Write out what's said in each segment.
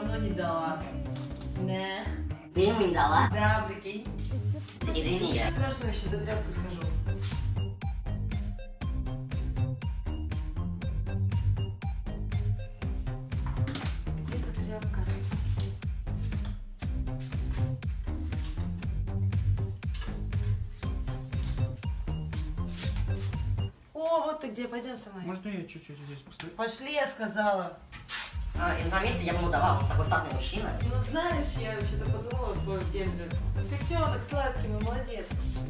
равно не дала. Да. Ты ему не дала? Да, прикинь. Извини, я... Страшно, еще за тряпку схожу. Где-то тряпка. О, вот ты где, пойдем со мной. Можно я чуть-чуть здесь постою? Пошли, я сказала. И на месте я бы ему дала, он такой статный мужчина. Ну знаешь, я что-то подумала по Гендриксу. Котенок сладкий, мы молодец.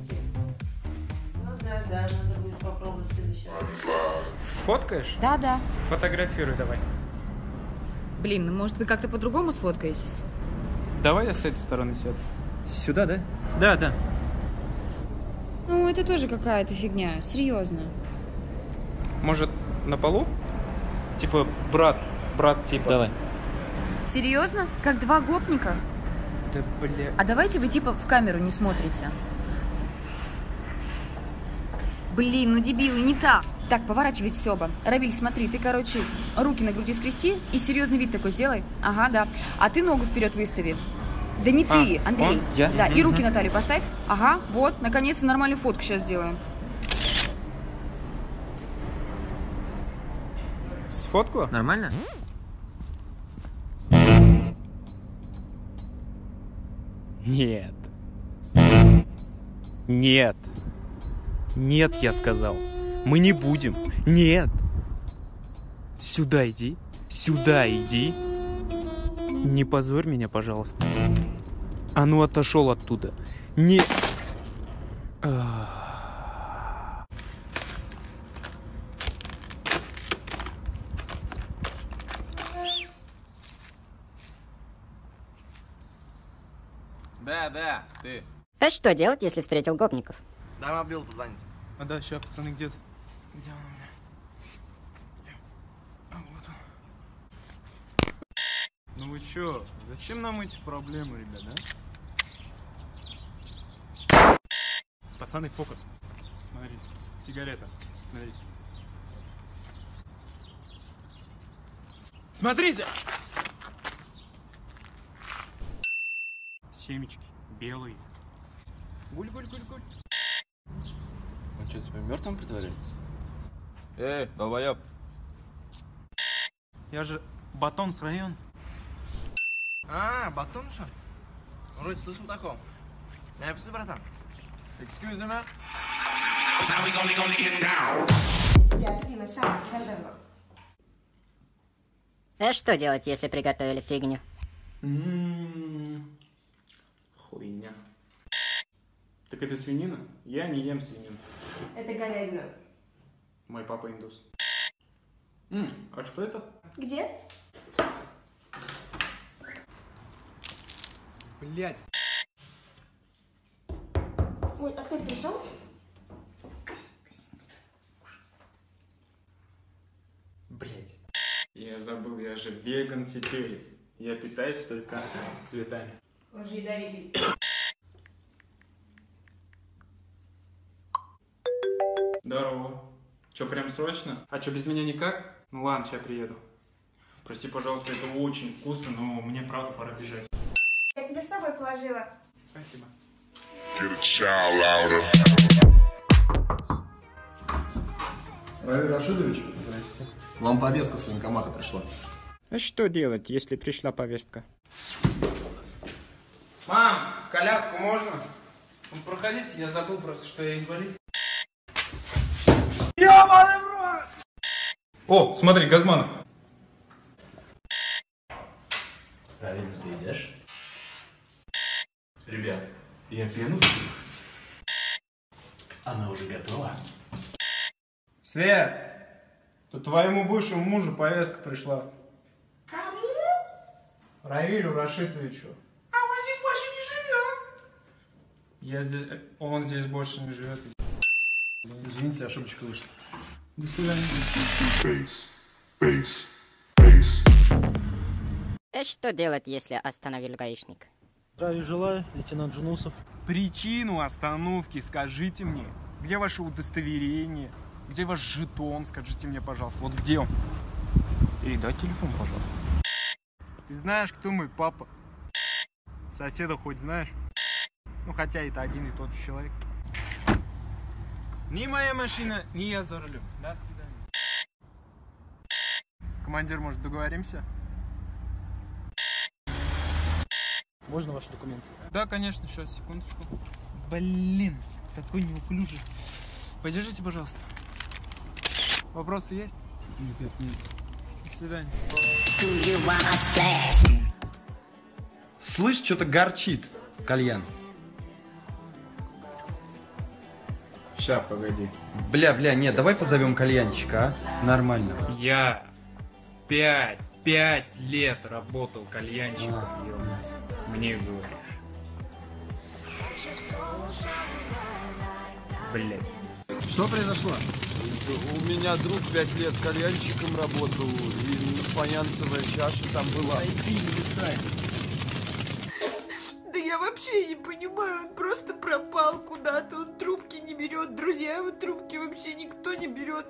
Ну да, надо будет попробовать в следующий раз. Фоткаешь? Да. Фотографируй давай. Блин, ну может вы как-то по-другому сфоткаетесь? Давай я с этой стороны сяду. Сюда, да? Да. Ну, это тоже какая-то фигня, серьезно. Может, на полу? Типа, брат, типа. Давай. Серьезно? Как два гопника? Да, бля. А давайте вы типа в камеру не смотрите. Блин, ну дебилы, не так. Так, поворачивайтесь оба. Равиль, смотри, ты, короче, руки на груди скрести и серьезный вид такой сделай. Ага, да. А ты ногу вперед выстави. Да не ты, Андрей. он? Я? Да, и руки на талию поставь. Ага, вот, наконец-то нормальную фотку сейчас сделаем. Сфоткала? Нормально? Нет. Нет. Нет, я сказал. Мы не будем. Нет. Сюда иди. Сюда иди. Не позорь меня, пожалуйста. А ну отошел оттуда. Не... Да, ты. А что делать, если встретил гопников? Дай мобил позвонить. А да, сейчас, пацаны, где-то. Где он у меня? Вот он. Ну вы чё? Зачем нам эти проблемы, ребят, да? Пацаны, фокус. Смотрите. Сигарета. Смотрите. Смотрите! Семечки. Белые. Гуль-гуль-гуль-гуль. Он что, тебе мертвым притворяется? Долбоёб. Я же батон с района. Батон что? Вроде слышал таком. Я пишу, братан. Excuse me. А что делать, если приготовили фигню? Хуйня. Так это свинина? Я не ем свинину. Это говядина. Мой папа индус. А что это? Где? Блять. Ой, а кто пришел? Блять. Я забыл, я же веган теперь. Я питаюсь только цветами. Он же ядовитый. Здорово. Че, прям срочно? А что, без меня никак? Ну ладно, сейчас приеду. Прости, пожалуйста, это очень вкусно, но мне правда пора бежать. Я тебе с собой положила. Спасибо. Равиль Рашидович, здрасте. Вам повестка с военкомата пришла. А что делать, если пришла повестка? Мам, коляску можно? Ну, проходите, я забыл просто, что я инвалид. О, смотри, Газманов. Равиль, ты идешь? Ребят, я пену скину. Она уже готова. Свет, тут твоему бывшему мужу повестка пришла. Кому? Равилю Рашитовичу. А он здесь больше не живет. Он здесь больше не живет. Извините, ошибочка вышла. До свидания. А что делать, если остановил гаишник? Здравия желаю, лейтенант Жунусов. Причину остановки скажите мне. Где ваше удостоверение? Где ваш жетон? Скажите мне, пожалуйста. Вот где он? Передай телефон, пожалуйста. Ты знаешь, кто мой папа? Соседа хоть знаешь? Ну, хотя это один и тот же человек. Ни моя машина, ни я за рулем. До свидания. Командир, может, договоримся? Можно ваши документы? Да, конечно, сейчас, секундочку. Блин, такой неуклюжий. Подержите, пожалуйста. Вопросы есть? Нет, нет. До свидания. Слышь, что-то горчит. Кальян. Ща, погоди. Бля, нет, давай позовем кальянчика, а? Нормально. Я 5 лет работал кальянщиком, мне говоришь. Блять. Что произошло? У меня друг 5 лет кальянщиком работал, и фаянсовая чаша там была. Да я вообще не понимаю, он просто пропал куда-то, он трубки не берет, друзья его трубки вообще никто не берет.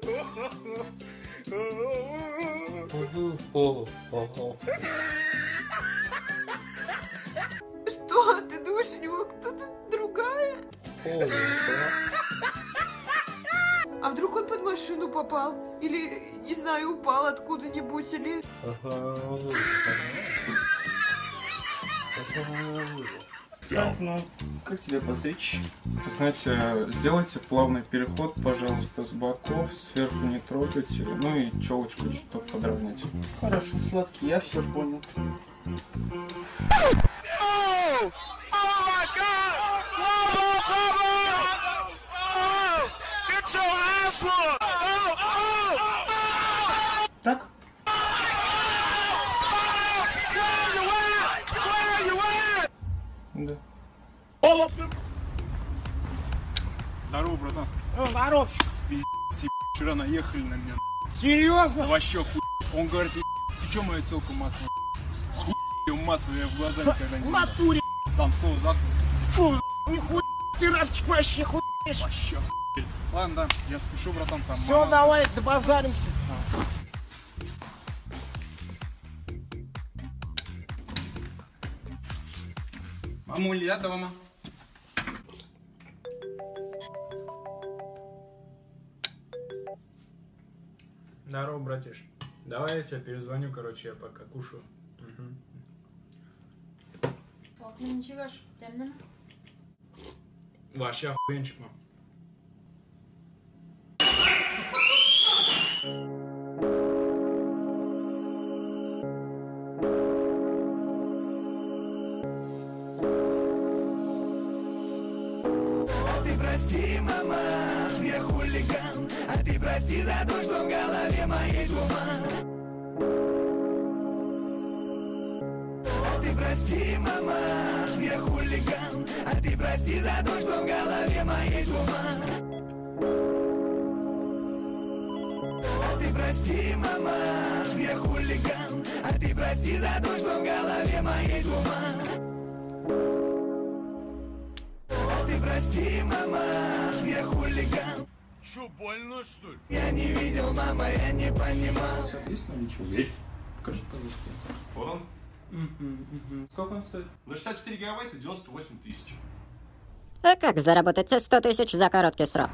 Что, ты думаешь, у него кто-то другая? А вдруг он под машину попал? Или, не знаю, упал откуда-нибудь, или... Так, ну, как тебя постричь? Знаете, сделайте плавный переход, пожалуйста, с боков, сверху не трогайте, ну и челочку чуть-чуть подровнять. Хорошо, сладкий, я все понял. Так? Да. Здорово, братан. Здоров. Пиздец, вчера наехали на меня. Серьезно? Вообще хуй. Он говорит, ты чё мою телку мацал? С хуй мацал, я в глаза никогда не видел. Натуре. Там слово за слово. Фу, нихуя ты Рафчик вообще хуешь. Вообще хуй. Ладно, да, я спешу, братан, там. Все, давай, добазаримся. Мамуль, я дома. Здорово, братиш. Давай я тебе перезвоню, короче, я пока кушаю. Вообще охуенчик, мам. Прости, мама, я хулиган, а ты прости за то, что в голове моей туман. А ты прости, мама, я хулиган, а ты прости за то, что в голове моей туман. А ты прости, мама, я хулиган, а ты прости за то, что в голове моей туман. Прости, мама, я хулиган. Чё, больно, что ли? Я не видел, мама, я не понимал. Есть наличие? Есть. Покажи, пожалуйста. Вот он. Сколько он стоит? На 64 гигабайта 98 тысяч. А как заработать 100 тысяч за короткий срок?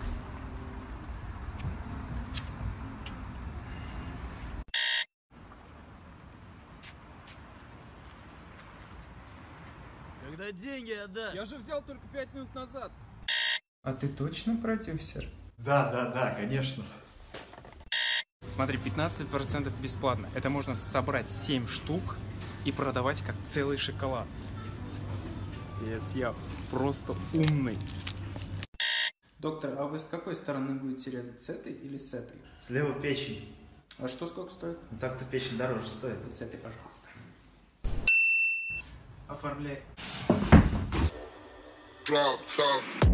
Когда деньги отдашь? Я же взял только 5 минут назад. А ты точно продюсер? Да, конечно. Смотри, 15% бесплатно. Это можно собрать 7 штук и продавать как целый шоколад. Здесь я просто умный. Доктор, а вы с какой стороны будете резать? С этой или с этой? Слева печень. А что сколько стоит? Ну так-то печень дороже стоит. Вот с этой, пожалуйста. Оформляй. Drop top.